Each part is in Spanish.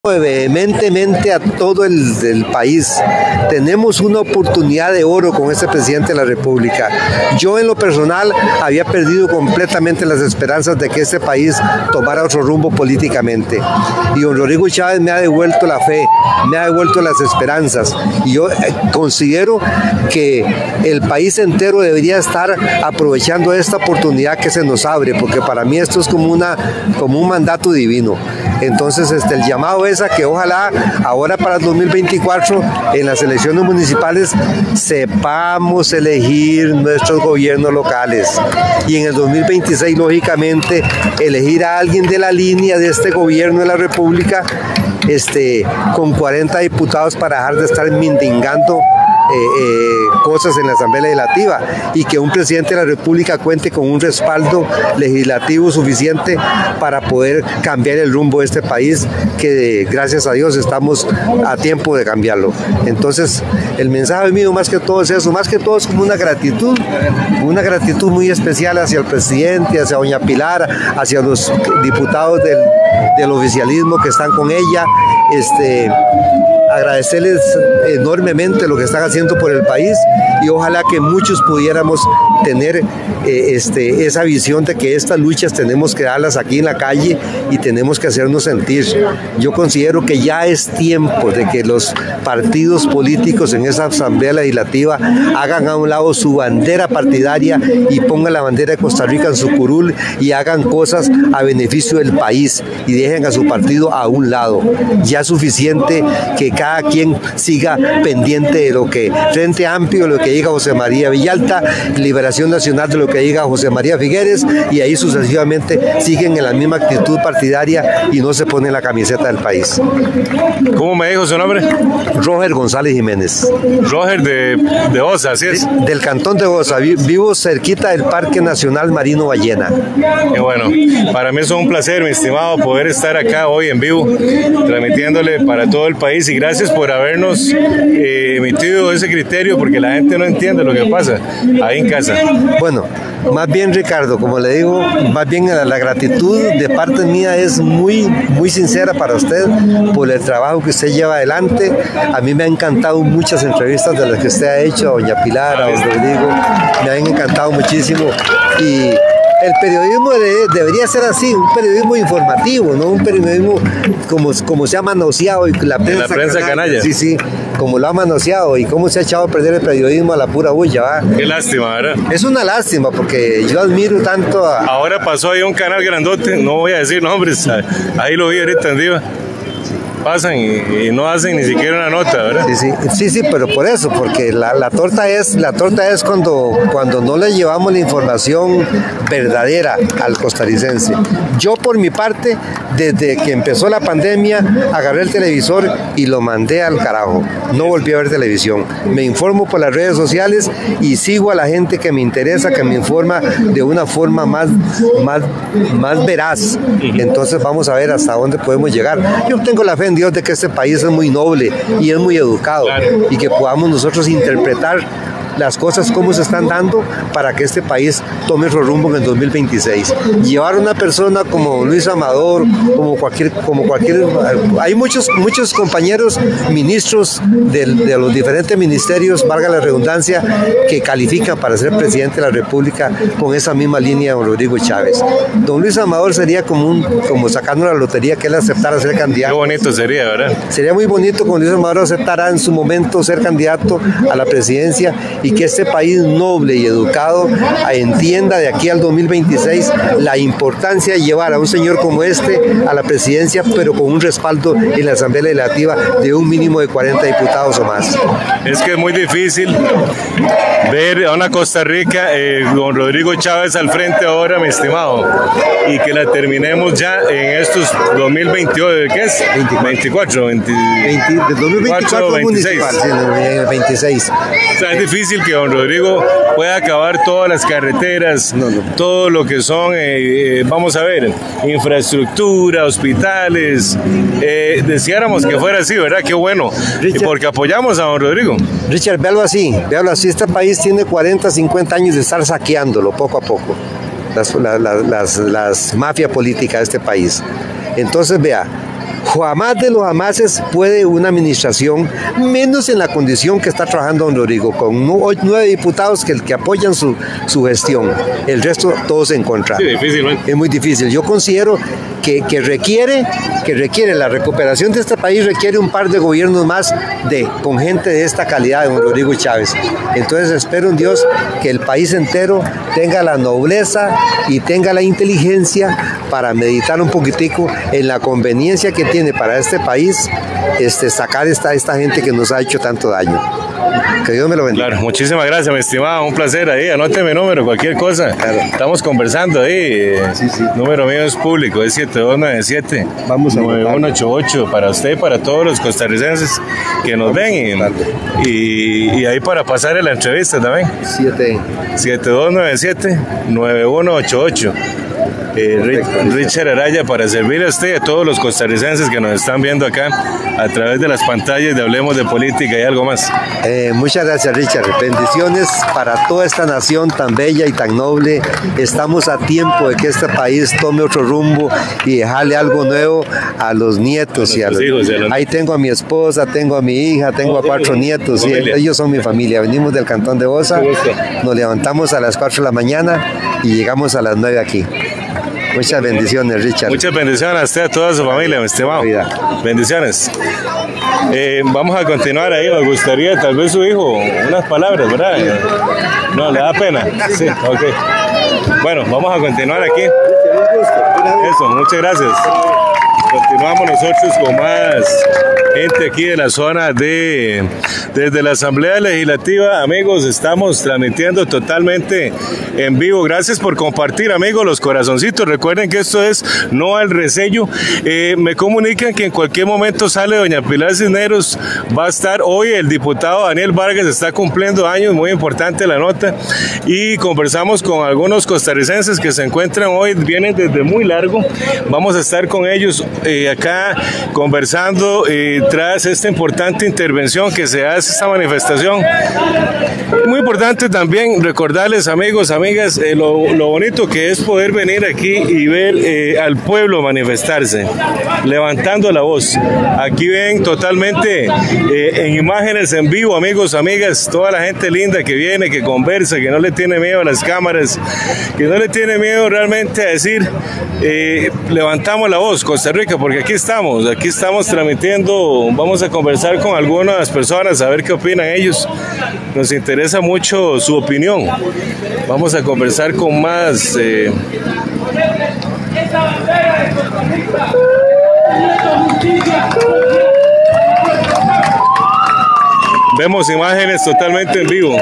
Vehementemente a todo el país. Tenemos una oportunidad de oro con este presidente de la República. Yo en lo personal había perdido completamente las esperanzas de que este país tomara otro rumbo políticamente. Y don Rodrigo Chávez me ha devuelto la fe, me ha devuelto las esperanzas. Y yo considero que el país entero debería estar aprovechando esta oportunidad que se nos abre, porque para mí esto es como un mandato divino. Entonces el llamado es a que ojalá ahora para el 2024 en las elecciones municipales sepamos elegir nuestros gobiernos locales y en el 2026 lógicamente elegir a alguien de la línea de este gobierno de la República con 40 diputados para dejar de estar mendigando cosas en la Asamblea Legislativa y que un presidente de la República cuente con un respaldo legislativo suficiente para poder cambiar el rumbo de este país, que gracias a Dios estamos a tiempo de cambiarlo. Entonces el mensaje mío más que todo es eso, más que todo es como una gratitud muy especial hacia el presidente, hacia doña Pilar, hacia los diputados del oficialismo que están con ella, agradecerles enormemente lo que están haciendo por el país y ojalá que muchos pudiéramos tener esa visión de que estas luchas tenemos que darlas aquí en la calle y tenemos que hacernos sentir. Yo considero que ya es tiempo de que los partidos políticos en esa Asamblea Legislativa hagan a un lado su bandera partidaria y pongan la bandera de Costa Rica en su curul y hagan cosas a beneficio del país y dejen a su partido a un lado. Ya es suficiente que cada quien siga pendiente de lo que Frente Amplio, lo que diga José María Villalta, Liberación Nacional de lo que diga José María Figueres y ahí sucesivamente siguen en la misma actitud partidaria y no se ponen la camiseta del país. ¿Cómo me dijo su nombre? Roger González Jiménez. Roger de Osa, ¿así es? Del cantón de Osa, vivo cerquita del Parque Nacional Marino Ballena. Qué bueno, para mí es un placer, mi estimado, poder estar acá hoy en vivo, transmitiéndole para todo el país y gracias por habernos emitido ese criterio porque la gente no entiende lo que pasa ahí en casa. Bueno, más bien Ricardo, como le digo, más bien la gratitud de parte mía es muy sincera para usted por el trabajo que usted lleva adelante. A mí me han encantado muchas entrevistas de las que usted ha hecho, a doña Pilar, a don Rodrigo, me han encantado muchísimo y el periodismo debería ser así, un periodismo informativo, no un periodismo como se ha manoseado y la prensa canalla. Sí, como lo ha manoseado y cómo se ha echado a perder el periodismo a la pura bulla, ¿va? Qué lástima, ¿verdad? Es una lástima porque yo admiro tanto a... Ahora pasó ahí un canal grandote, no voy a decir nombres, ahí lo vi ahorita en Diva. Pasan y no hacen ni siquiera una nota, ¿verdad? Sí, pero por eso, porque la torta es cuando no le llevamos la información verdadera al costarricense. Yo por mi parte, desde que empezó la pandemia, agarré el televisor y lo mandé al carajo. No volví a ver televisión. Me informo por las redes sociales y sigo a la gente que me interesa, que me informa de una forma más veraz. Entonces vamos a ver hasta dónde podemos llegar. Yo tengo la fe en Dios de que este país es muy noble y es muy educado, claro, y que podamos nosotros interpretar las cosas como se están dando para que este país tome otro rumbo en el 2026. Llevar a una persona como Luis Amador, como cualquier hay muchos compañeros ministros de los diferentes ministerios, valga la redundancia, que califican para ser presidente de la República con esa misma línea de don Rodrigo Chávez. Don Luis Amador sería como sacando la lotería que él aceptara ser candidato. Qué bonito sería, ¿verdad? Sería muy bonito cuando Luis Amador aceptara en su momento ser candidato a la presidencia y que este país noble y educado entienda de aquí al 2026 la importancia de llevar a un señor como este a la presidencia, pero con un respaldo en la Asamblea Legislativa de un mínimo de 40 diputados o más. Es que es muy difícil ver a una Costa Rica con Rodrigo Chávez al frente ahora, mi estimado, y que la terminemos ya en estos 2028, ¿qué es? 24, 2024 municipal, sí, 26. O sea, es difícil que don Rodrigo pueda acabar todas las carreteras, todo lo que son, vamos a ver, infraestructura, hospitales. Deseáramos que fuera así, ¿verdad? Qué bueno, Richard, porque apoyamos a don Rodrigo. Richard, véalo así, este país tiene 40, 50 años de estar saqueándolo poco a poco, las mafias políticas de este país. Entonces, vea, Jamás de los jamases puede una administración, menos en la condición que está trabajando don Rodrigo, con 9 diputados que apoyan su gestión. El resto, todos en contra. Sí, difícilmente. Es muy difícil. Yo considero que requiere la recuperación de este país, requiere un par de gobiernos más con gente de esta calidad, de don Rodrigo Chávez. Entonces espero en Dios que el país entero tenga la nobleza y tenga la inteligencia para meditar un poquitico en la conveniencia que tiene para este país sacar esta gente que nos ha hecho tanto daño. Que Dios me lo bendiga. Claro, muchísimas gracias, mi estimado, un placer ahí, anote mi número, cualquier cosa. Claro. Estamos conversando ahí, sí. Número mío es público, es 7297 Vamos a 9188 para usted y para todos los costarricenses que nos ven y ahí para pasar la entrevista también. 7297 9188. Richard Araya, para servirle a usted y a todos los costarricenses que nos están viendo acá a través de las pantallas de Hablemos de Política y algo más. Muchas gracias, Richard. Bendiciones para toda esta nación tan bella y tan noble. Estamos a tiempo de que este país tome otro rumbo y dejarle algo nuevo a los nietos y a los hijos. Ahí tengo a mi esposa, tengo a mi hija, tengo a 4 nietos. Y ellos son mi familia. Venimos del Cantón de Osa, nos levantamos a las 4 de la mañana y llegamos a las 9 aquí. Muchas bendiciones, Richard. Muchas bendiciones a usted, a toda su familia, mi estimado. Bendiciones. Vamos a continuar ahí. Me gustaría, tal vez su hijo, unas palabras, ¿verdad? No, le da pena. Sí, ok. Bueno, vamos a continuar aquí. Eso, muchas gracias. Continuamos nosotros con más gente aquí de la zona desde la Asamblea Legislativa. Amigos, estamos transmitiendo totalmente en vivo. Gracias por compartir, amigos, los corazoncitos. Recuerden que esto es No al Resello. Me comunican que en cualquier momento sale doña Pilar Cisneros. Va a estar hoy el diputado Daniel Vargas, está cumpliendo años, muy importante la nota. Y conversamos con algunos costarricenses que se encuentran hoy, vienen desde muy largo. Vamos a estar con ellos acá conversando tras esta importante intervención que se hace, esta manifestación. Muy importante también recordarles, amigos, amigas, lo bonito que es poder venir aquí y ver al pueblo manifestarse, levantando la voz. Aquí ven totalmente en imágenes en vivo, amigos, amigas, toda la gente linda que viene, que conversa, que no le tiene miedo a las cámaras, que no le tiene miedo realmente a decir, levantamos la voz, Costa Rica, porque aquí estamos transmitiendo. Vamos a conversar con algunas personas a ver qué opinan ellos. Nos interesa mucho su opinión. Vamos a conversar con más vemos imágenes totalmente en vivo.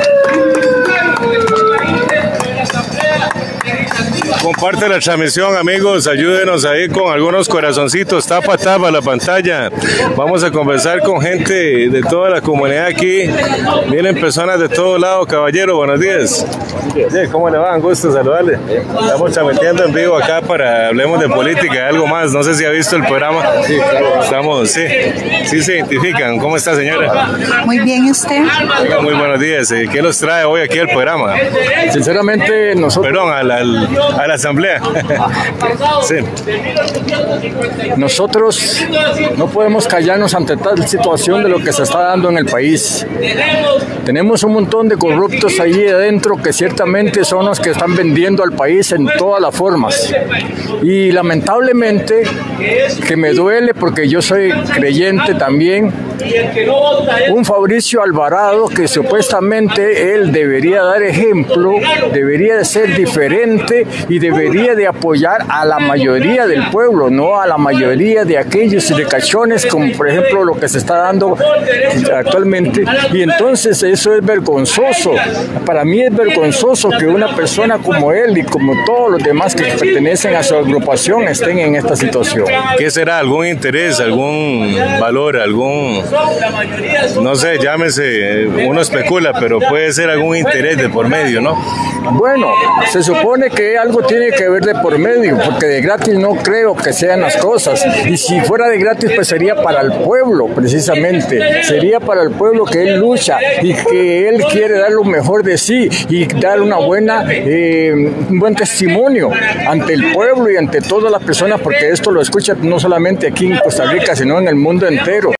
Comparte la transmisión, amigos, ayúdenos ahí con algunos corazoncitos, tapa la pantalla. Vamos a conversar con gente de toda la comunidad aquí. Vienen personas de todo lado. Caballero, buenos días. Sí, ¿cómo le va? Un gusto saludarle. Estamos transmitiendo en vivo acá para Hablemos de Política y algo más. No sé si ha visto el programa. Sí, claro. Estamos, sí se identifican. ¿Cómo está, señora? Muy bien, ¿y usted? Muy buenos días. ¿Qué los trae hoy aquí al programa? Sinceramente, nosotros... Perdón, a la asamblea. Sí. Nosotros no podemos callarnos ante tal situación de lo que se está dando en el país. Tenemos un montón de corruptos allí adentro que ciertamente son los que están vendiendo al país en todas las formas. Y lamentablemente, que me duele porque yo soy creyente también, un Fabricio Alvarado que supuestamente él debería dar ejemplo, debería de ser diferente y debería de apoyar a la mayoría del pueblo, no a la mayoría de aquellos ricachones, como por ejemplo lo que se está dando actualmente. Y entonces eso es vergonzoso. Para mí es vergonzoso que una persona como él y como todos los demás que pertenecen a su agrupación estén en esta situación. ¿Qué será? ¿Algún interés, algún valor, algún, no sé, llámese, uno especula, pero puede ser algún interés de por medio, ¿no? Bueno, se supone que algo tiene que ver de por medio, porque de gratis no creo que sean las cosas. Y si fuera de gratis, pues sería para el pueblo, precisamente. Sería para el pueblo que él lucha y que él quiere dar lo mejor de sí y dar un buen testimonio ante el pueblo y ante todas las personas, porque esto lo escuchan no solamente aquí en Costa Rica, sino en el mundo entero.